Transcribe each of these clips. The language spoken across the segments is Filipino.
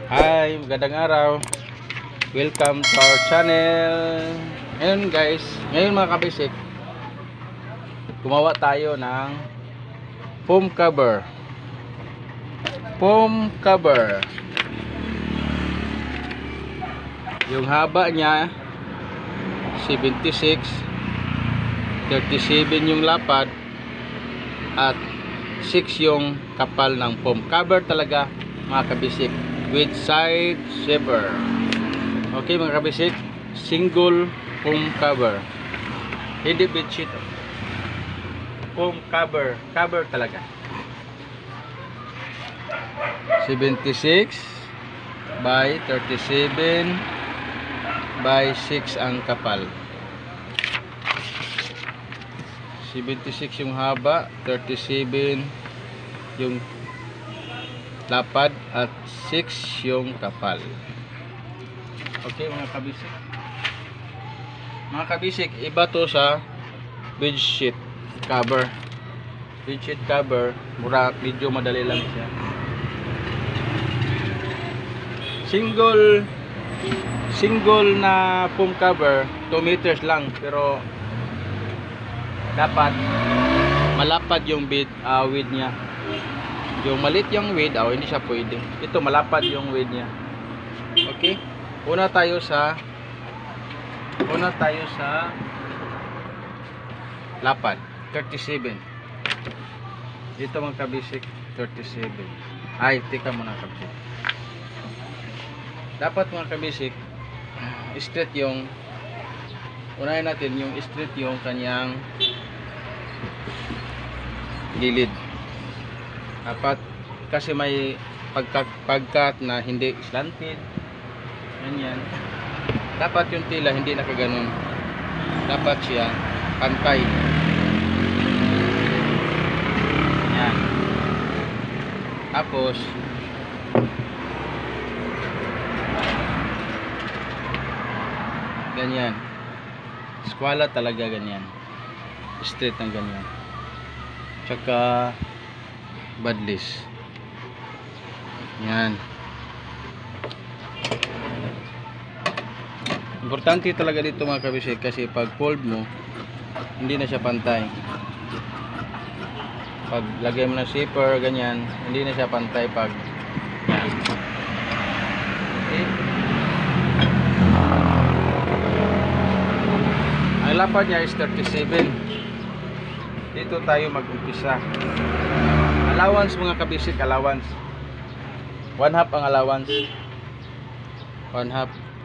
Hi, magandang araw. Welcome to our channel. Ngayon guys, mga kabisik, gumawa tayo ng foam cover. Foam cover. Yung haba niya 76, 37 yung lapad at 6 yung kapal ng foam cover talaga mga kabisik, with side zipper. Okay mga kabisik, single foam cover, hindi bedsheet, foam cover, cover talaga. 76 by 37 by 6 ang kapal. 76 yung haba, 37 yung lapad at 6 yung kapal. Okay mga kabisik. Mga kabisik, iba to sa bedsheet cover. Bedsheet cover, mura, medyo madali lang siya. Single na foam cover, 2 meters lang, pero dapat malapad yung width niya. Yung malit yung width, hindi siya pwede. Ito malapad yung width niya. Okay? Una tayo sa lapad, 37. Dito mga kabisik, 37. Ay, tika muna kabisik. Dapat mga kabisik, straight yung, unahin natin yung straight yung kanyang gilid. Dapat kasi may pagkat na hindi slanted, ganyan. Dapat yung tila hindi nakaganon, dapat siya pantay. Yan. Tapos ganyan, squala talaga, ganyan, straight ng ganyan, tsaka badless. Yan. Importante talaga dito mga kabisik, kasi pag fold mo hindi na siya pantay. Pag lagay mo ng zipper ganyan, hindi na siya pantay pag yan. Okay. Ang lapad niya is 37. Dito tayo mag-umpisa. Allowance mga kabisik, allowance 1/2 ang allowance, 1/2.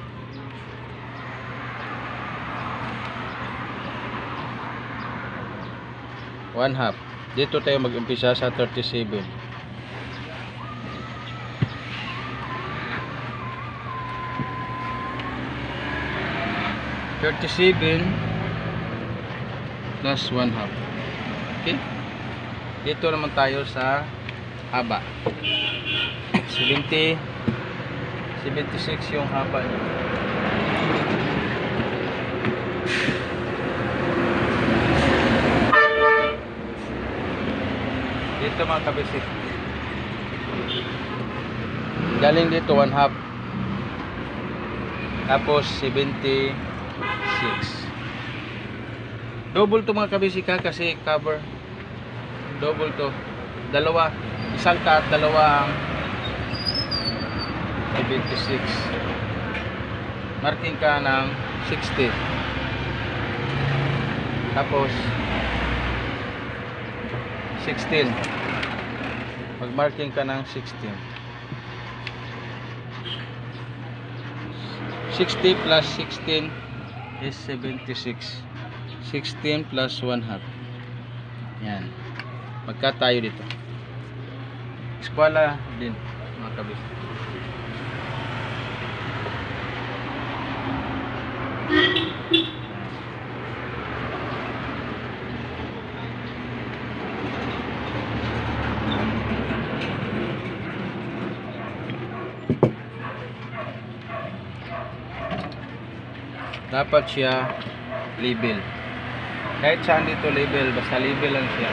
Dito tayo mag-umpisa sa 37. 37 plus 1/2. Okay? Dito naman tayo sa haba. 76 yung haba niya. Dito mga kabisik, galing dito 1/2, tapos 76. Double to mga kabisik ha, kasi cover double to, dalawa, isang cut, dalawa ang 76. Marking ka ng 60, tapos 16, mag marking ka ng 16. 60 plus 16 is 76. 16 plus 1/2. Yan, magka tayo dito. Eskwela din mga kabisik. Dapat siya label. Kahit saan dito label, basta label lang siya.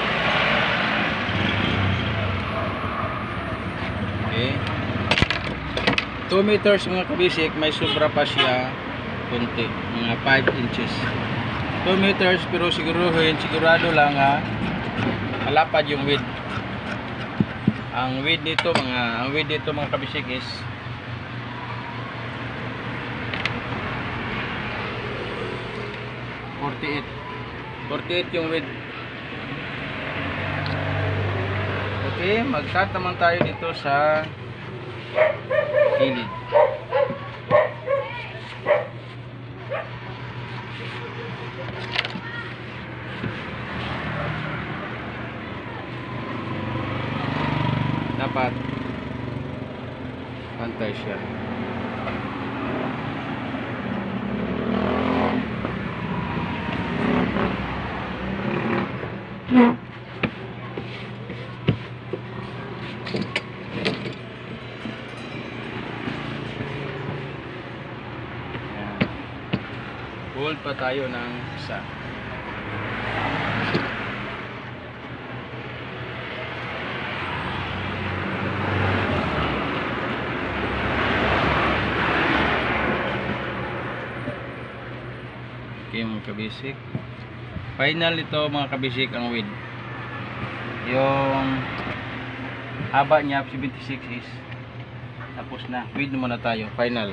Okay. 2 meters mga kabisik, may sobra pa siya kunti, mga 5 inches. 2 meters pero sigurado lang ha, malapad yung width. Ang width dito mga kabisik is 48 yung width. Okay, mag-cut naman tayo dito sa gilid. Dapat pantay siya. Hold pa tayo ng isa. Okay mga kabisik, final ito mga kabisik ang width. Yung haba niya 76 is tapos na. Width muna tayo, final.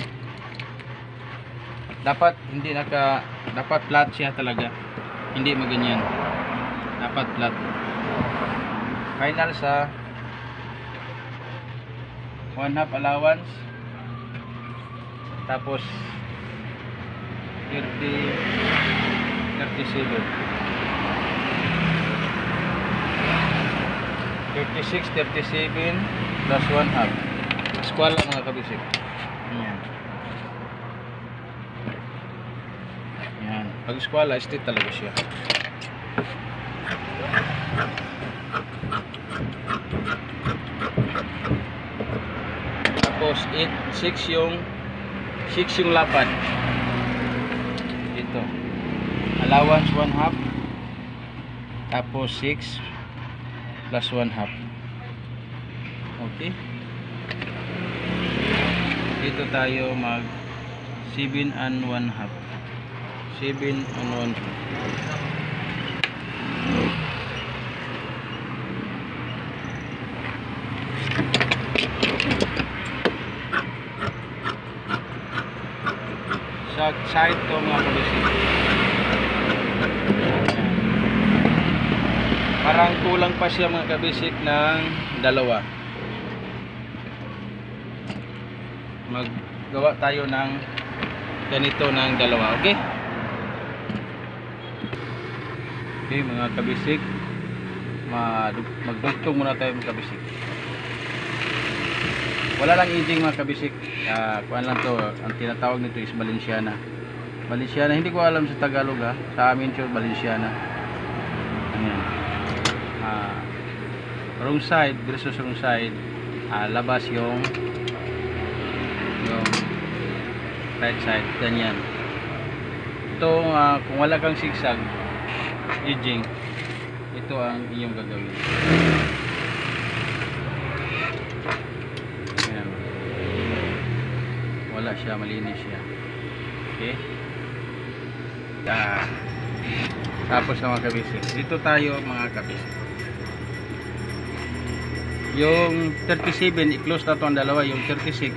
Dapat dapat flat siya talaga, hindi maganyan, dapat flat. Final sa 1/2 allowance, tapos 37 plus 1/2 square lang mga kabisik. Yan, pag squala straight talaga siya. Tapos 6 yung lapad dito, allowance 1/2, tapos 6 plus 1/2. Okay, dito tayo mag 7 and 1/2. 7 and 1/2. Sa side to mga kabisik, parang kulang pa siya mga kabisik ng dalawa. Maggawa tayo ng ganito ng dalawa. Okay, okay mga kabisik, magdugtong muna tayo mga kabisik. Wala lang edging mga kabisik. Kuan lang to, ang tinatawag nito is Balenciana. Hindi ko alam sa Tagalog ha. Sa amin siya Balenciana. Ayan. Wrong side versus wrong side. Labas yung right side. Ganyan. Ito kung wala kang zigzag edging, ito ang iyong gagawin. Ayan. Wala siya, malinis siya. Okay, tapos na mga kabisik, dito tayo mga kabisik, yung 37 i-close na ito ang dalawa. Yung 36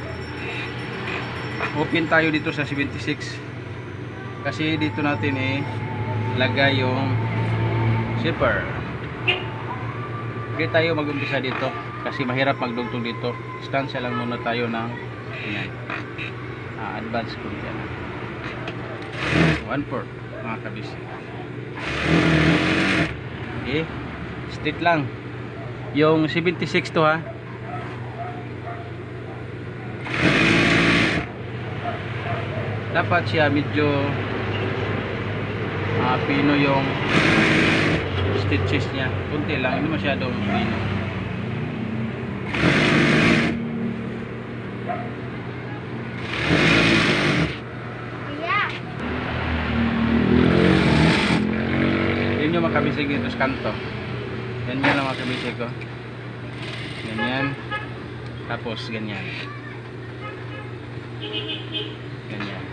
open tayo dito sa 76 kasi dito natin lagay yung zipper. Okay, tayo mag-umpisa dito kasi mahirap magdugtong dito. Distansya lang muna tayo ng advance ko dyan. 1/4 mga kabisik. Okay, straight lang yung 76 to ha. Dapat siya medyo pino yung stitches niya, kunti lang, hindi masyadong pino. Yun yung makabisig dito sa kanto. Ganyan lang makabisig ko. Ganyan. Tapos ganyan. Ganyan.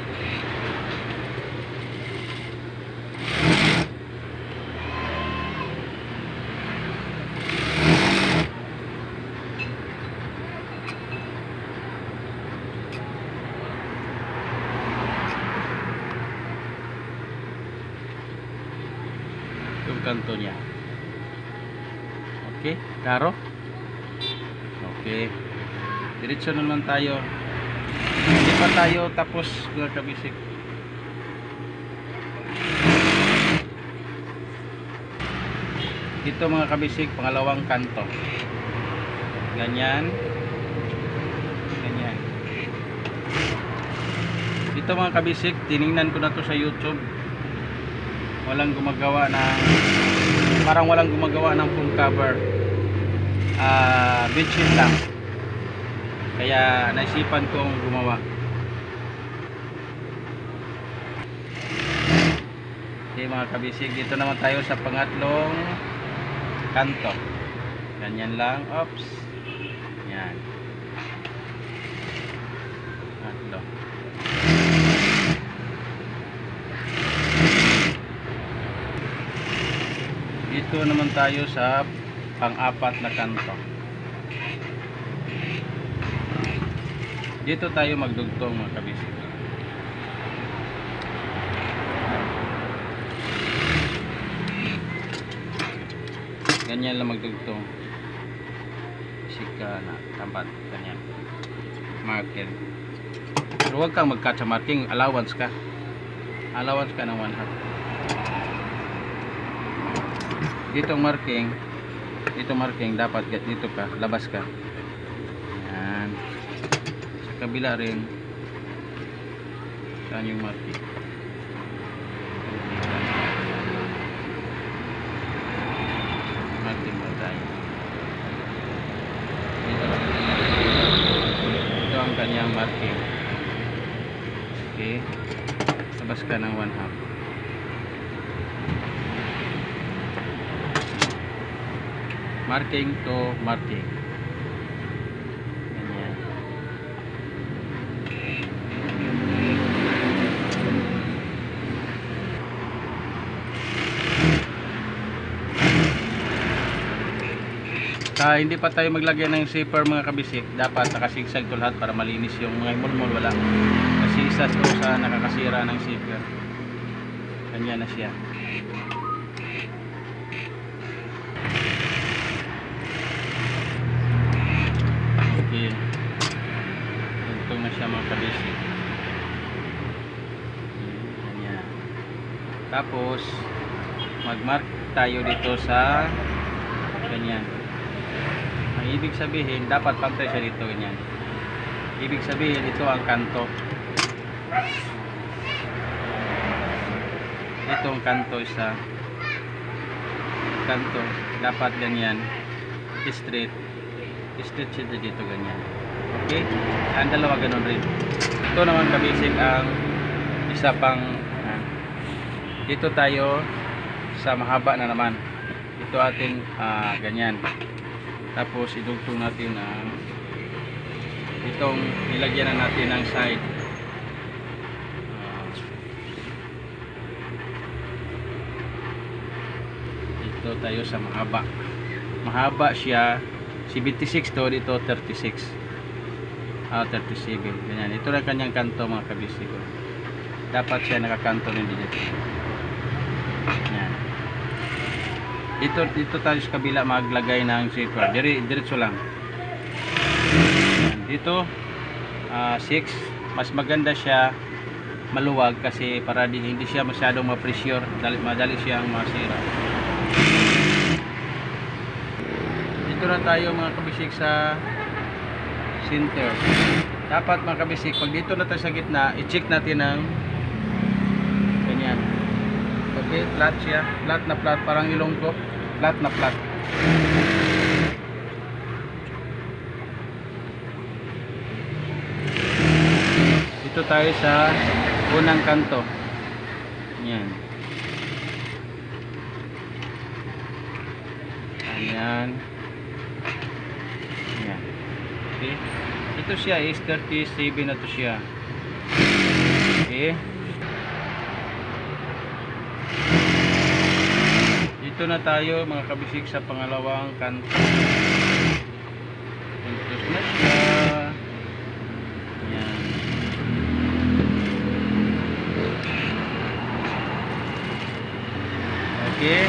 Yung kanto niya. Okay, klaro? Okay. Diretso naman tayo. Hindi pa tayo tapos mga kabisik. Dito mga kabisik, pangalawang kanto. Ganyan. Ganyan. Dito mga kabisik, tiningnan ko na to sa YouTube. Walang gumagawa ng, parang walang gumagawa ng full cover. Bedsheet lang. Kaya naisipan kong gumawa. Okay mga kabisig, dito naman tayo sa pangatlong kanto. Ganyan lang. Oops. Yan. Pangatlo. Dito naman tayo sa pang-apat na kanto. Dito tayo magdugtong mga kabisig. Ganyan lang magdugtong. Sika na tampat. Ganyan. Marker. Pero huwag kang mag-cut sa marking. Allowance ka. Allowance ka ng 1/2. Dito marking dapat dito ka, labas ka. Yan. Sa kabila rin. Saan yung marking? Marking mo tayo. Ito ang kanyang marking. Okay. Labas ka ng 1/2. Marking to marking. Ganyan. Hindi pa tayo maglagay ng zipper mga kabisik. Dapat nakasigsag to lahat para malinis yung mga mulmul. Wala. Kasi isa to sa nakakasira ng zipper. Ganyan na siya. Okay. Tugtong na siya mga kabisik. Ganyan. Tapos mag-mark tayo dito sa ganyan. Ang ibig sabihin, dapat pantay siya dito ganyan. Ibig sabihin, ito ang kanto. Ito ang kanto isa. Kanto, dapat ganyan. Straight siya dito ganyan. Okay? Ang dalawa ganun rin. Ito naman kabisik ang isa pang dito tayo sa mahaba na naman. Ito ating ganyan. Tapos idugtong natin ang itong nilagyan na natin ng side. Dito tayo sa mahaba. Mahaba siya 76 to, dito 36. 37. Ganyan. Ito na kanyang kanto mga kabisik. Dapat siya nakakanto rin dito. Ganyan. Dito tayo sa kabila maglagay ng zipper. Diretso lang. Ganyan. Dito 6. Mas maganda siya maluwag kasi para hindi siya masyadong ma-pressure. Madali siyang masira. Dito na tayo mga kabisik sa center. Dapat mga kabisik, pag dito na tayo sa gitna, i-check natin ang ganyan. Okay, flat siya. Flat na flat, parang ilong ko. Flat na flat. Dito tayo sa unang kanto. Yan. Ayan. Ayan. Okay. Ito siya is 37 na to siya. Okay. Dito na tayo mga kabisik sa pangalawang kanto. Puntos na siya. Yan. Okay.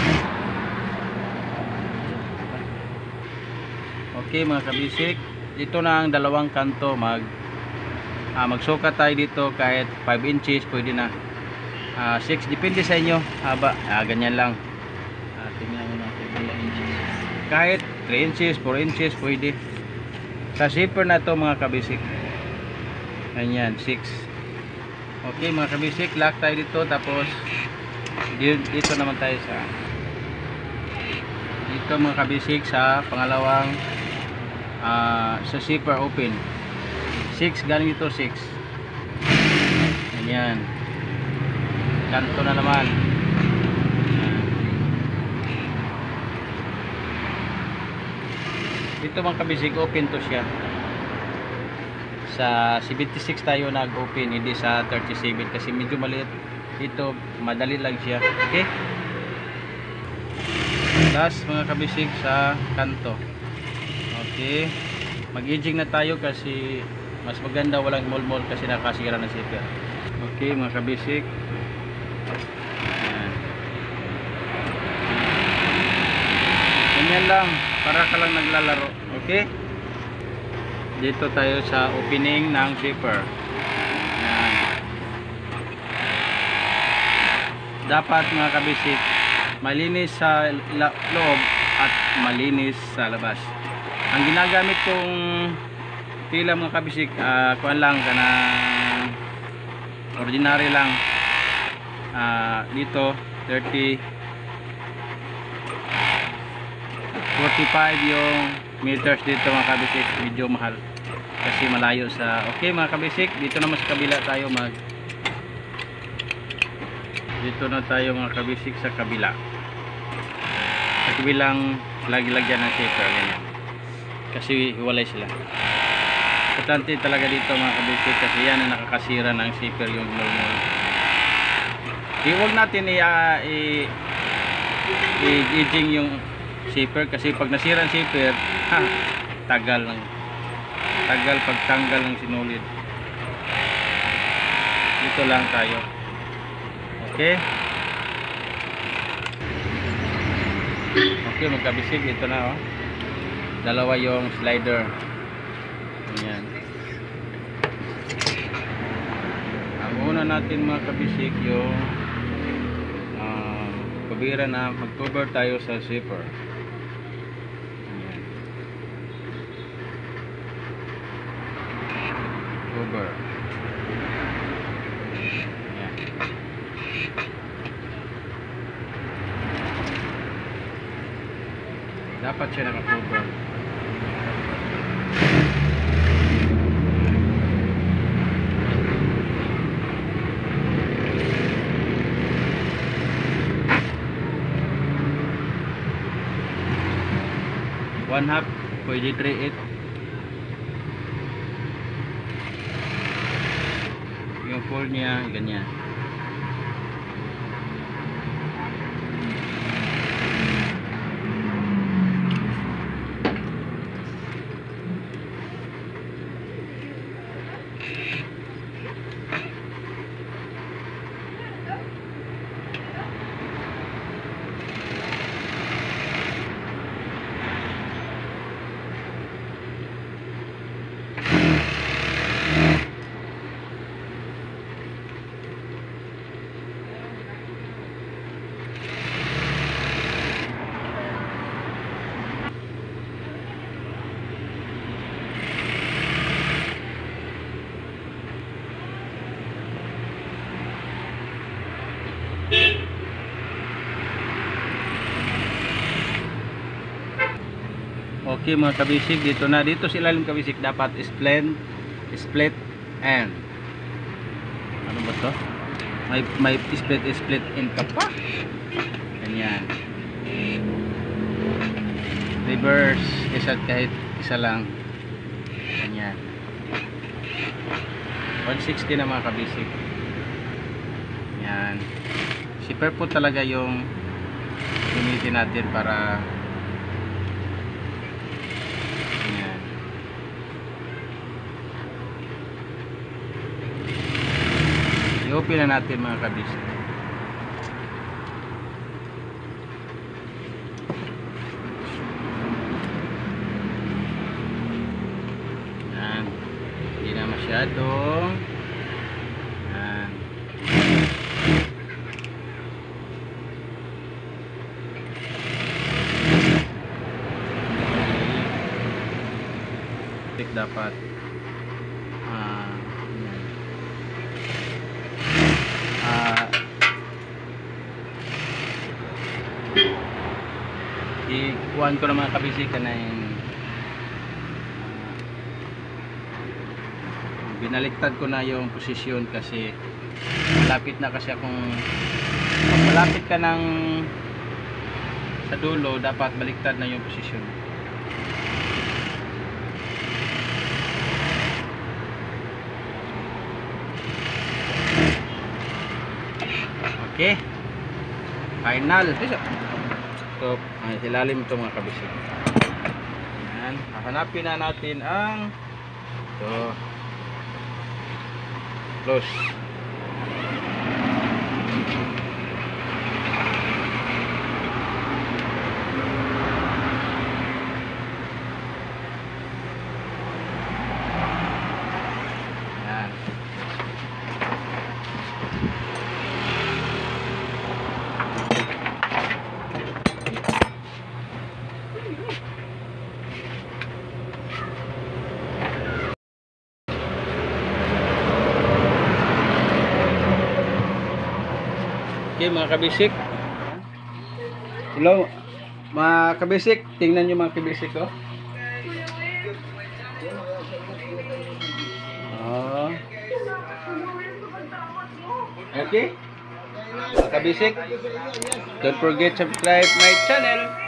Okay mga kabisik, dito na ang dalawang kanto. Magsukat tayo dito kahit 5 inches pwede na. 6 depende sa inyo haba. Ganyan lang. Tingnan mo natin 3 inches. Kahit 3 inches, 4 inches pwede. Sa zipper na to mga kabisik. Ganyan, 6. Okay mga kabisik, lock tayo dito. Tapos dito naman tayo dito mga kabisik sa pangalawang sa zipper open. 6 galing dito, 6. Ganyan. Kanto na naman. Dito mga kabisik, open to siya. Sa 76 tayo nag-open, hindi sa 37 kasi medyo maliit. Dito madali lang siya. Okay. Last mga kabisik sa kanto. Okay. Mag-edging na tayo kasi mas maganda walang mol-mol kasi nakasira ng zipper. Okay mga kabisik. Ganyan lang, para ka lang naglalaro. Okay. Dito tayo sa opening ng zipper. Dapat mga kabisik, malinis sa loob at malinis sa labas. Ang ginagamit kong pila mga kabisik, kuan lang kana ordinary lang. Dito 30 45 yung meters dito mga kabisik, medyo mahal kasi malayo sa. Okay mga kabisik, dito naman sa kabila tayo dito na tayo mga kabisik sa kabila. Sa kabilang lagyan ng zipper ganyan. Kasi hiwalay sila. Importante talaga dito mga kabisik kasi yan ang nakakasira ng zipper, yung normal. Huwag natin i-edging yung zipper kasi pag nasira ang zipper, tagal pagtanggal ng sinulid. Dito lang tayo. Okay. Okay mga kabisik, ito na dalawa yung slider. Ayan. Ang una natin mga kabisik yung pabira na mag-cover tayo sa zipper. Ayan. Cover. Ayan. Dapat siya naka-cover. One half, pwede 3/8. Yung fold niya, ganyan. Okay mga kabisik, dito sa ilalim kabisik dapat split end. Ano ba to? May split end ka pa. Ganyan. Reverse, isa't kahit isa lang. Ganyan. 160 na mga kabisik. Yan. Zipper po talaga yung gamitin natin para yan. I-open na natin mga kabisik. Yan. Hindi na masyadong yan. Dapat ikuhan ko na mga kabisik na yung binaliktad ko na yung posisyon kasi malapit na kasi akong malapit ka ng sa dulo, dapat baliktad na yung posisyon. Okay, final. So, ilalim ito mga kabisik. Yan, hahanapin na natin ang ito, close. Yan. Okay mga kabisik. Hello mga kabisik, tingnan nyo mga kabisik oh. Oh. Okay mga kabisik, don't forget to subscribe my channel.